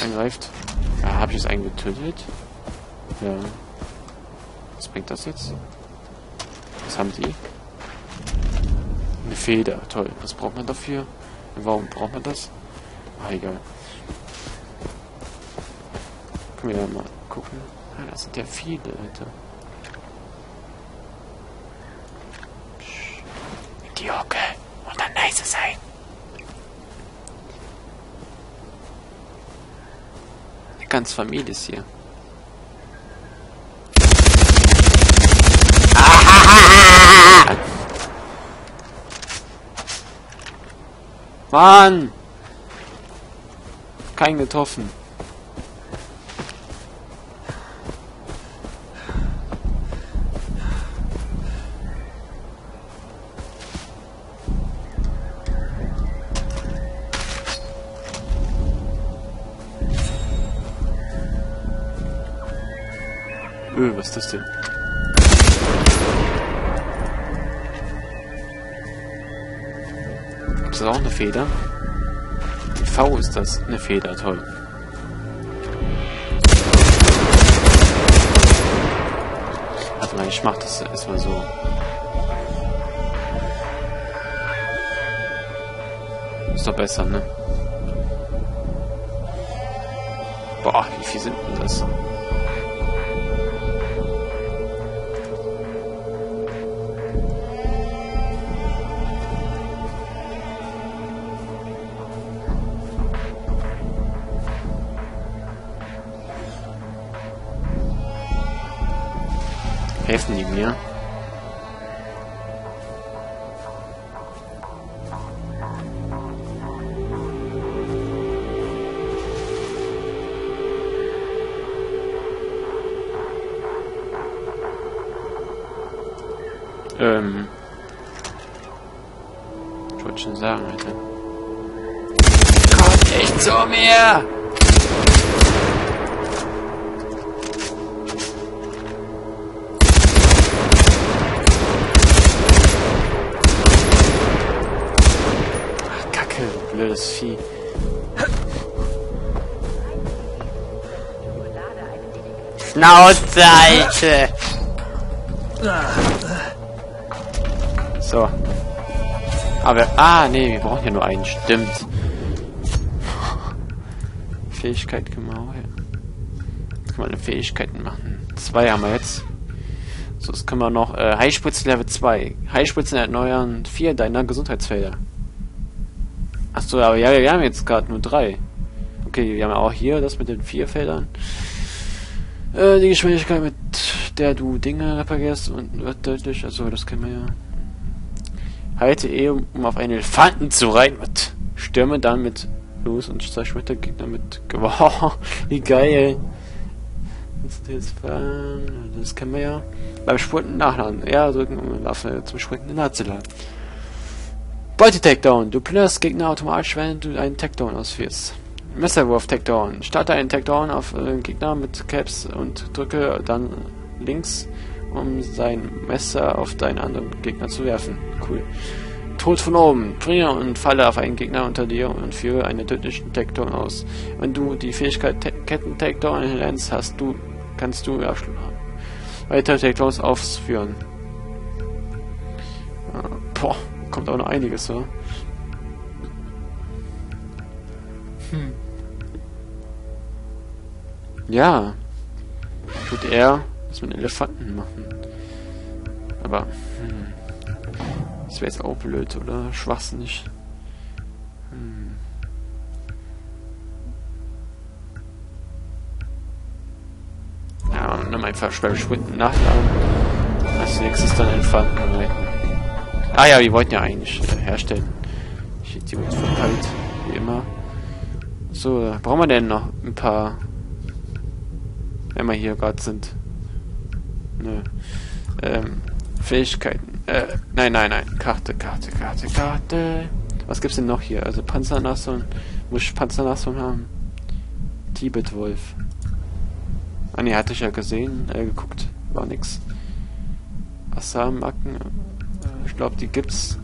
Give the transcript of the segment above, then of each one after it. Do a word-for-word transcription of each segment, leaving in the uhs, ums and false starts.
angreift. Ja, habe ich es eigentlich getötet? Ja. Was bringt das jetzt? Was haben die? Eine Feder. Toll. Was braucht man dafür? Warum braucht man das? Ah, egal. Können wir ja mal gucken. Ah, das sind ja viele, Alter. Die Hocke und dann leise sein. Eine ganze Familie ist hier. Ah! Mann! Kein getroffen. Öh, was ist das denn? Ist das auch eine Feder? Ein V ist das. Eine Feder, toll. Warte mal, ich mach das erstmal so. Ist doch besser, ne? Boah, wie viel sind denn das? Helfen die mir? Ähm. Ich wollte schon sagen, Alter. Kommt nicht zu mir! Blödes Vieh. Schnauze, Alter! So. Aber, ah, nee, wir brauchen ja nur einen. Stimmt. Fähigkeit können wir auch, ja. Jetzt können wir eine Fähigkeiten machen. Zwei haben wir jetzt. So, das können wir noch. Äh, Heilspritzen Level zwei. Heilspritzen erneuern vier deiner Gesundheitsfelder. Achso, aber ja, wir haben jetzt gerade nur drei. Okay, wir haben auch hier das mit den vier Feldern. Äh, die Geschwindigkeit, mit der du Dinge reparierst und wird deutlich. Also, das kennen wir ja. Halte E, um auf einen Elefanten zu reiten. Und stürme dann mit los und zerschmetter Gegner mit. Wow, wie geil. Das kennen wir ja. Beim Sprinten nachladen. Ja, drücken, um eine Waffe zum Sprinten nachzuladen. Beute-Takedown. Du plünderst Gegner automatisch, wenn du einen Takedown ausführst. Messerwurf-Takedown. Starte einen Takedown auf den Gegner mit Caps und drücke dann links, um sein Messer auf deinen anderen Gegner zu werfen. Cool. Tod von oben. Bringe und falle auf einen Gegner unter dir und führe einen tödlichen Takedown aus. Wenn du die Fähigkeit Ketten-Takedown lernst, hast du, kannst du ja, weitere Takedowns ausführen. Boah. Kommt auch noch einiges, so. Hm. Ja. Tut er was mit Elefanten machen. Aber, hm. Das wäre jetzt auch blöd, oder? Schwachsinnig. Hm. Ja, und dann einfach beim Sprinten nachladen. Als nächstes dann Elefanten reiten. Ah ja, wir wollten ja eigentlich äh, herstellen. Ich Idiot verpeilt, wie immer. So, brauchen wir denn noch ein paar, wenn wir hier gerade sind? Nö. Ähm, Fähigkeiten. Äh, nein, nein, nein. Karte, Karte, Karte, Karte. Was gibt's denn noch hier? Also Panzernassung. Muss ich Panzernassung haben? Tibet-Wolf. Ah ne, hatte ich ja gesehen, äh, geguckt. War nix. Assam-Macken. Ich glaube, die gibt's.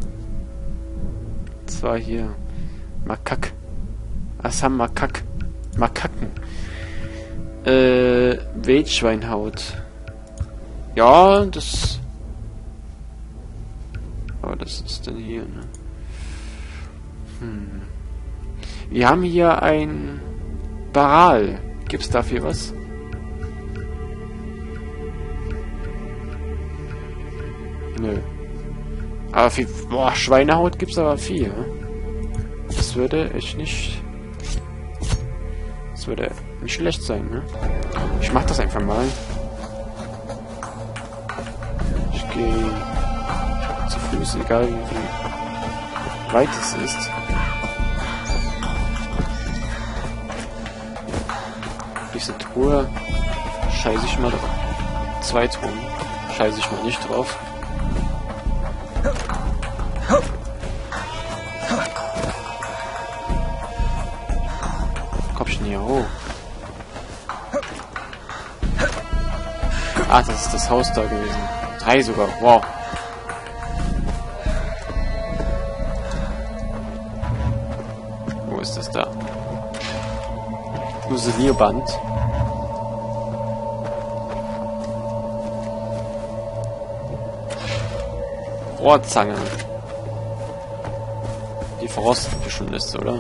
Zwar hier. Makak. Assam Makak. Makaken. Äh, Wildschweinhaut. Ja, das... Aber das ist denn hier, ne? Hm. Wir haben hier ein Baral. Gibt's dafür was? Nö. Aber viel... Boah, Schweinehaut gibt's aber viel. Das würde echt nicht... Das würde nicht schlecht sein, ne? Ich mach das einfach mal. Ich gehe zu Fuß, egal wie weit es ist. Diese Truhe scheiße ich mal drauf. Zwei Truhen. Scheiße ich mal nicht drauf. Komm schon hier hoch. Ah, das ist das Haus da gewesen. Drei sogar. Wow. Wo ist das da? Fusilierband. Rohrzange. Die verrostet bestimmt ist, oder?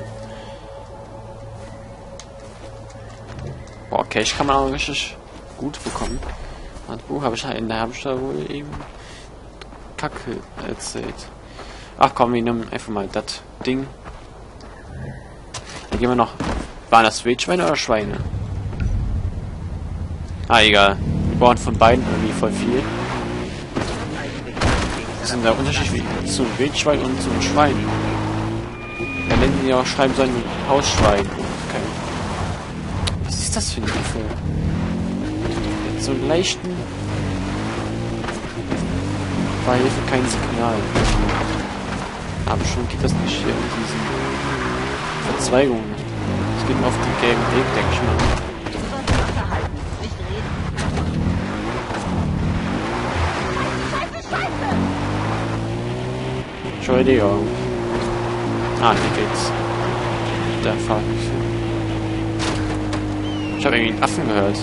Boah, okay, ich kann man auch richtig gut bekommen. Handbuch habe ich in der habe ich da wohl eben Kacke erzählt. Ach komm, wir nehmen einfach mal das Ding. Dann gehen wir noch. Waren das Wildschweine oder Schweine? Ah, egal. Wir brauchen von beiden irgendwie voll viel. Das sind der Unterschied wie zum Wildschwein und zum Schwein. Da nennen die auch schreiben so ein Hausschwein. Okay. Was ist das für ein Affe? Mit so einem leichten Beihilfe kein Signal. Aber schon geht das nicht hier in diesen Verzweigungen. Es geht auf den gelben Weg, denke ich mal. Entschuldigung. Ah, hier geht's. Der Fahrhilfe. Ich habe irgendwie einen Affen gehört.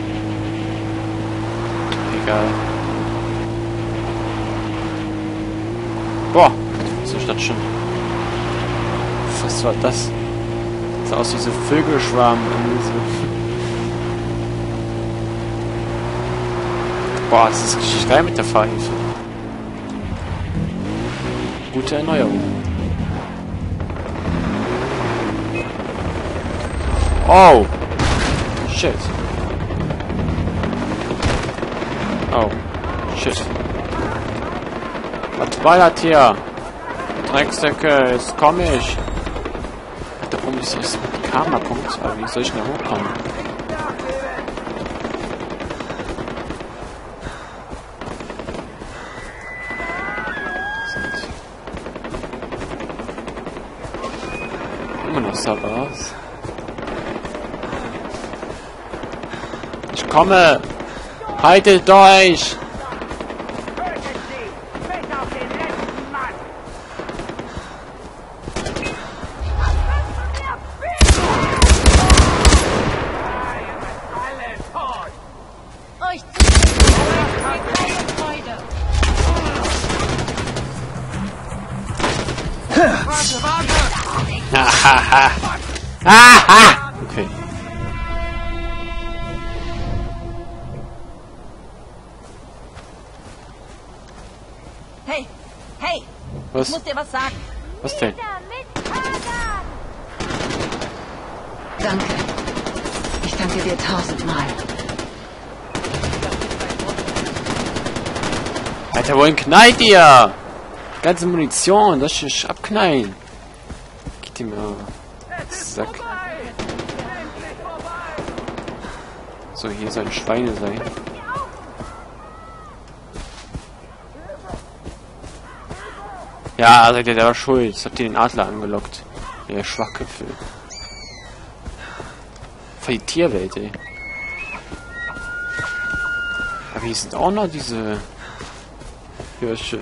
Egal. Boah, so statt schon. Was war das? Das sah aus wie so Vögelschwarm. Boah, das ist richtig geil mit der Fahrhilfe. Gute Erneuerung. Oh! Shit. Oh. Shit. Was war das hier? Drecksäcke, jetzt komm ich. Der Punkt ist, dass die Karma kommt, aber wie soll ich denn da hochkommen? Immer noch Sabas. Ich komme! Haltet euch! Hahaha! Haha! Okay. Hey! Hey! Was? Ich muss dir was sagen. Was denn? Danke. Ich danke dir tausendmal. Alter, wohin knallt ihr? Ganze Munition, das ist abknallen. Geht ihm mal. Sack. So, hier sollen Schweine sein. Ja, seid ihr selber schuld. Jetzt habt ihr den Adler angelockt. Der Schwachköpfe. Voll die Tierwelt, ey. Aber hier sind auch noch diese Hirsche.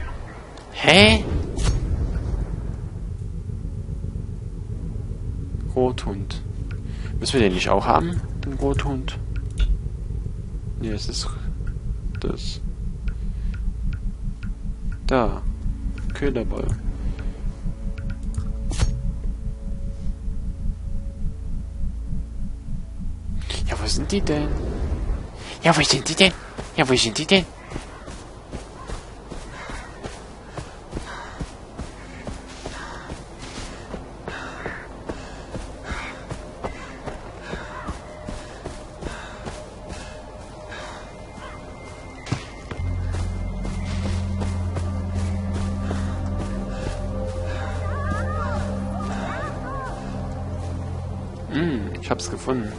Hä? Rothund. Müssen wir den nicht auch haben? Den Rothund? Nee, es ist das. Da. Köderball. Ja, wo sind die denn? Ja, wo sind die denn? Ja, wo sind die denn? Hm, ich hab's gefunden.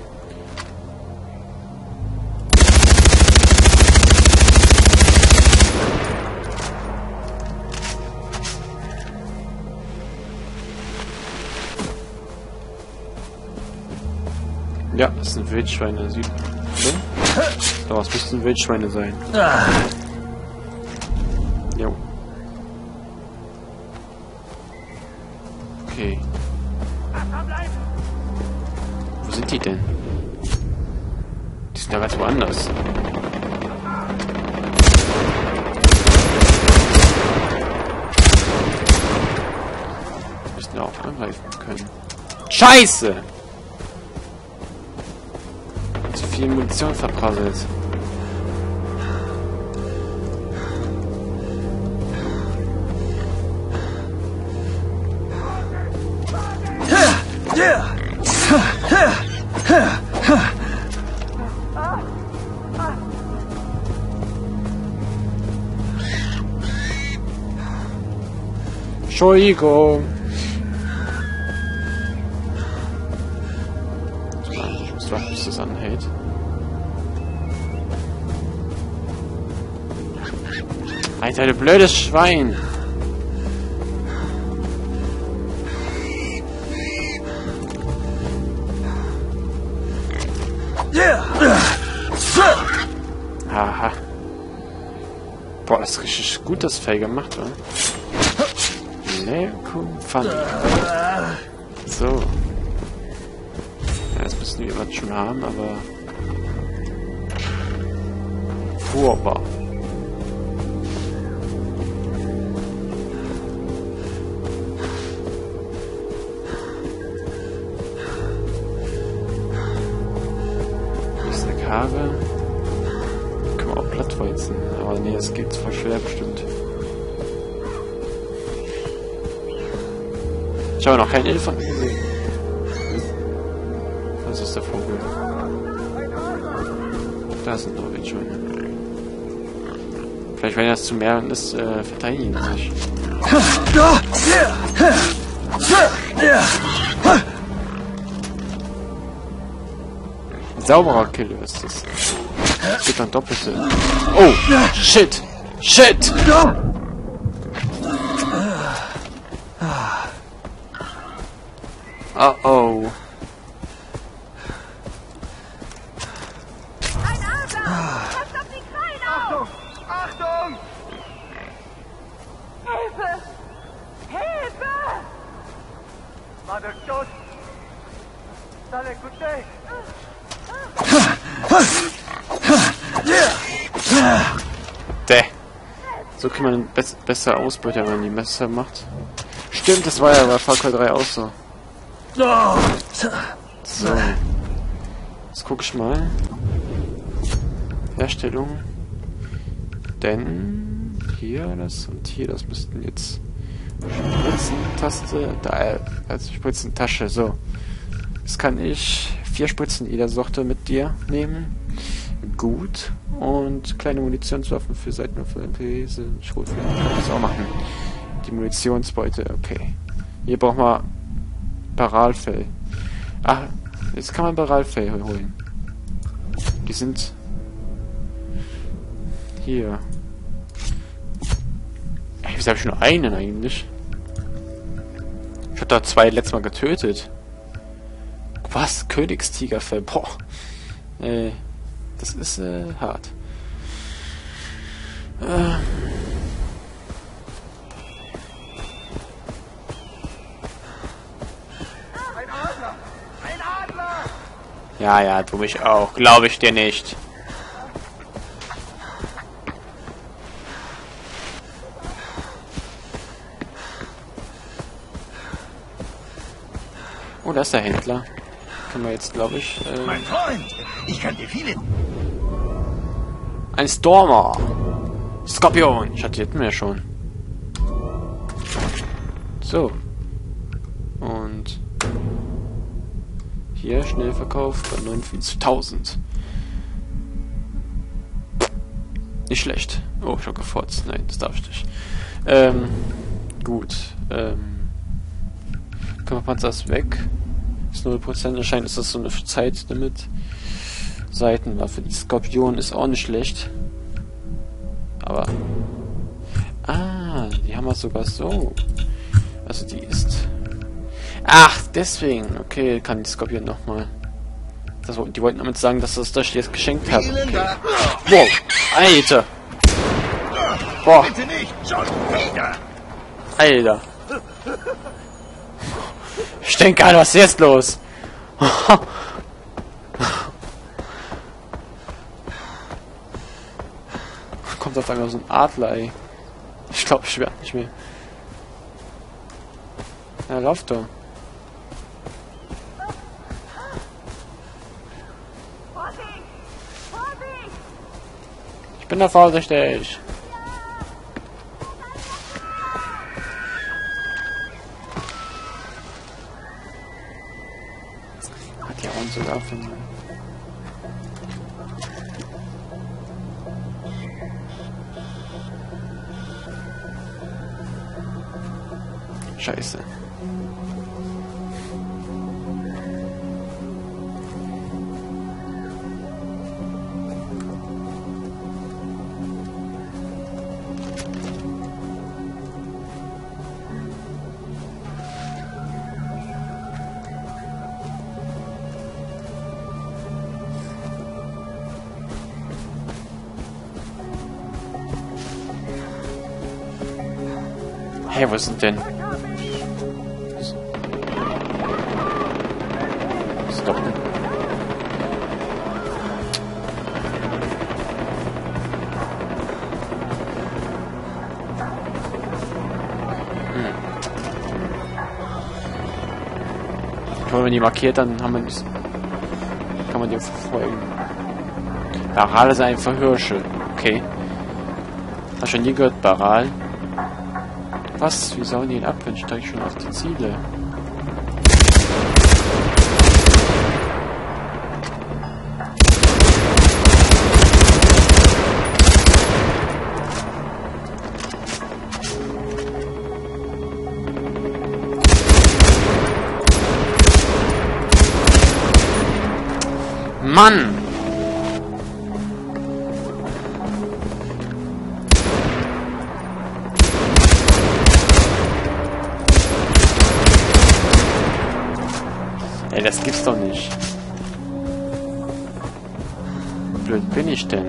Ja, es sind Wildschweine. Sieht man? Doch, es müssten Wildschweine sein. Jo. Okay. Wo sind die denn? Die sind ja ganz woanders. Die müssen ja auch angreifen können. Scheiße! Zu viel Munition verprasselt. Entschuldigung. Ich muss warten, bis das anhält. Alter, du blödes Schwein. Aha. Boah, das ist richtig gut, das Fell gemacht, oder? Lekum Funny. So. Ja, jetzt müssen wir was schon haben, aber... Furchtbar. Hier ist eine Karre. Können wir auch plattwalzen. Aber nee, es geht voll schwer bestimmt. Ich habe noch keinen Elefanten gesehen. Das ist der Vogel. Da sind noch Wildschweine. Vielleicht, wenn das zu mehreren ist, äh, verteidigen die sich. Sauberer Kill ist das. Es gibt dann doppelte. Oh! Shit! Shit! Oh oh. Ein Adler! Passt auf die Krallen auf! Achtung! Hilfe! Hilfe! Mother Shot! Dale, écoutez! Däh. So kann man be besser Ausbeute, wenn man die Messer macht. Stimmt, das war ja bei Far Cry drei auch so. So. Jetzt gucke ich mal. Herstellung. Denn hier das und hier, das müssten jetzt Spritzentaste, da, also Spritzentasche, so. Jetzt kann ich vier Spritzen jeder Sorte mit dir nehmen. Gut. Und kleine Munitionswaffen für Seitenwaffe, M P, Schrotflinten, kann ich das auch machen. Die Munitionsbeute, okay. Hier brauchen wir Paralfell. Ach, jetzt kann man Paralfell holen. Die sind hier. Ey, wieso habe ich nur einen eigentlich? Ich habe da zwei letztes Mal getötet. Was? Königstigerfell? Boah. Äh, das ist äh, hart. Äh. Ein Adler! Ja, ja, du mich auch. Glaube ich dir nicht. Oh, da ist der Händler. Können wir jetzt, glaube ich... Ähm, Mein Freund, ich kann dir viele... ein Stormer. Skorpion. Ich hatte jetzt mehr schon. So. Und... hier, schnell verkauft bei neunundfünfzigtausend. Nicht schlecht. Oh, ich hab gefotzt. Nein, das darf ich nicht. Ähm, gut. Ähm... Panzer ist weg. Ist null Prozent. Anscheinend ist das so eine Zeitlimit. Seitenwaffe. Die Skorpion ist auch nicht schlecht. Aber... ah, die haben wir sogar so. Also die ist... ach, deswegen. Okay, kann die Skorpion nochmal. Die wollten damit sagen, dass das das jetzt geschenkt hat. Okay. Wow. Alter. Boah. Bitte nicht, schon wieder. Alter. Ich denke, Alter, was ist jetzt los? Kommt auf einmal so ein Adler, ey. Ich glaube, ich werde nicht mehr. Ja, lauf doch. Vorsicht! Vorsicht! Ich bin da vorsichtig. Hat ja auch sogar von... Scheiße. Hey, wo sind denn? Stop. Hm. Wenn man die markiert, dann haben wir nicht, kann man die verfolgen. Baral ist einfach Hirsche. Okay. Hast du schon nie gehört, Baral? Was? Wie sauen die ihn ab, wenn ich steige schon auf die Ziele? Mann! Ey, das gibt's doch nicht. Wie blöd bin ich denn?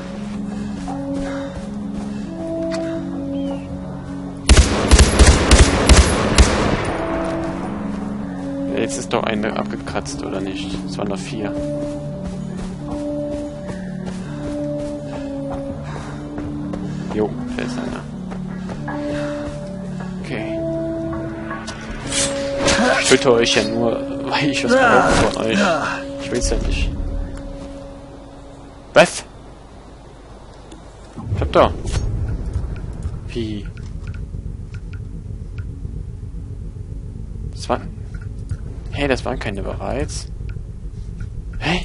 Jetzt ist doch eine abgekratzt, oder nicht? Es waren noch vier. Jo, da ist einer. Okay. Ich töte euch ja nur, weil ich was brauche von euch. Ich will's ja nicht. Was? Ich hab da. Wie? Das waren... Hey, das waren keine bereits. Hey?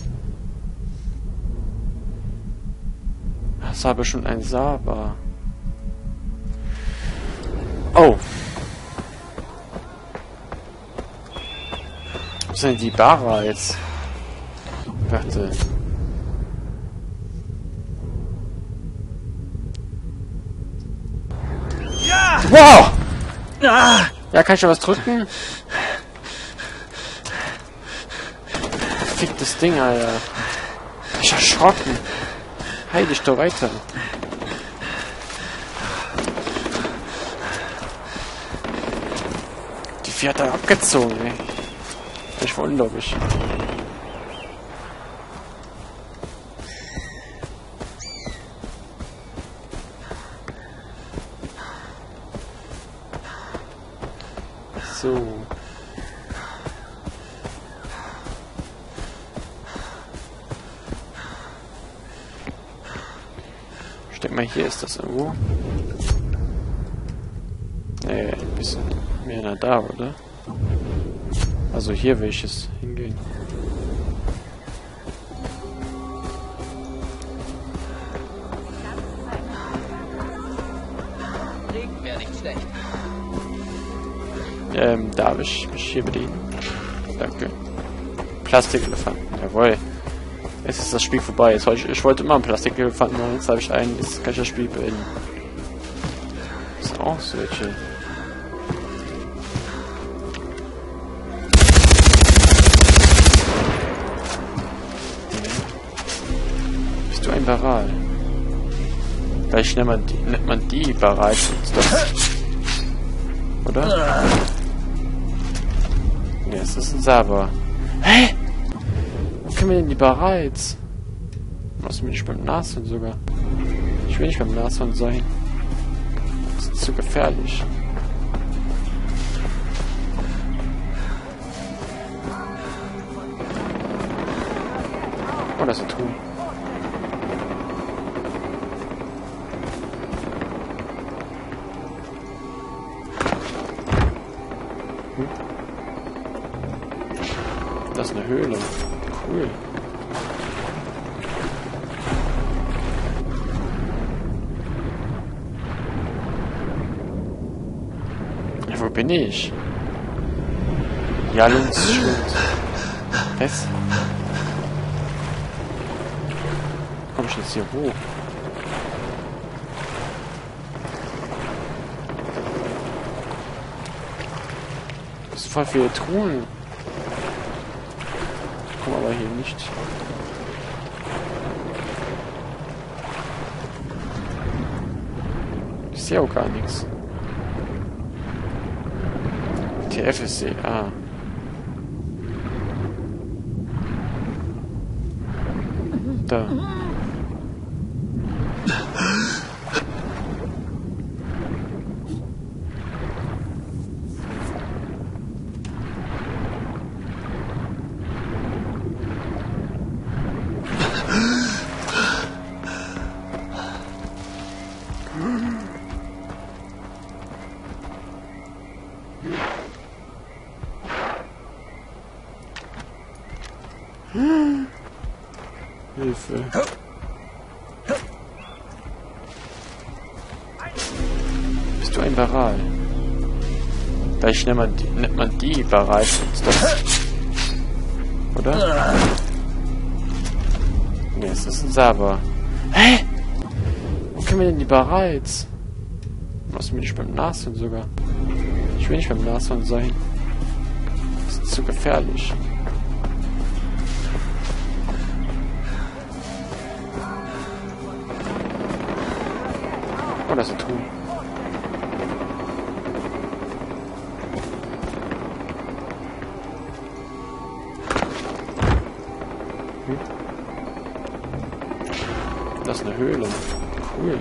Das war bestimmt ein Saba. Oh. Was sind die Bara jetzt? Warte. Ja! Wow! Ah! Ja, kann ich schon was drücken? Ficktes Ding, Alter. Ich erschrocken. Heil dich doch weiter. Die vier hat er abgezogen, ey. Ich voll unglaublich. denke mal, hier ist das irgendwo. Nee, ein bisschen mehr nach da, oder? Also hier will ich es hingehen. Regen wäre nicht schlecht. Ähm, darf ich mich hier bedienen? Danke. Plastikelefanten, jawohl. Jetzt ist das Spiel vorbei. Jetzt wollte ich, ich wollte immer einen Plastikelefanten machen, jetzt habe ich einen, jetzt kann ich das Spiel beenden. Das sind auch solche. Bist du ein Baral? Vielleicht nennt man die, nennt man die Baral. Oder? Ne, es ist ein Saber. Hä? Wo können wir denn die Barals? Was will ich beim Nashorn sogar? Ich will nicht beim Nashorn sein. Das ist zu gefährlich. Oh, das ist ein Truhe. Hm? Das ist eine Höhle. Cool. Ja, wo bin ich? Jalungs Schuld. Was? Komm ich jetzt hier hoch? Das sind voll viele Truhen. Komm aber hier nicht. Ich sehe auch gar nichts. T F S C, ah. Da. Hilfe. Bist du ein Baral? Vielleicht nennt man die, nennt man die Baral. Oder? Ne, es ist ein Saber. Hä? Wo können wir denn die Barals? Was will ich beim Nashorn sogar? Ich will nicht beim Nashorn sein. Das ist zu gefährlich. Oh, das ist ein Truhe. Hm? Das ist eine Höhle. Cool.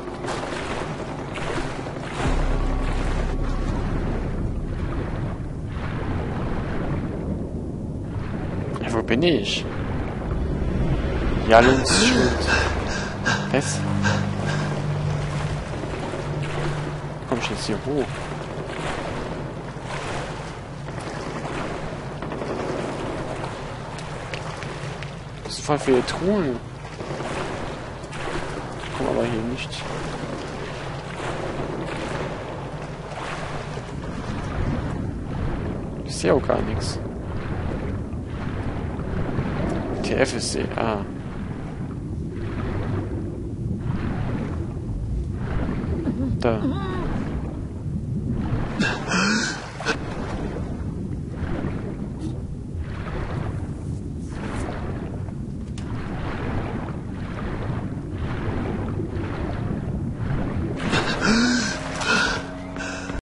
Ja, wo bin ich? Jalungs Schuld. Was? Komm ich jetzt hier hoch? Das sind voll viele Truhen. Komm aber hier nicht. Ich sehe auch gar nichts. T F S C, ah. Da.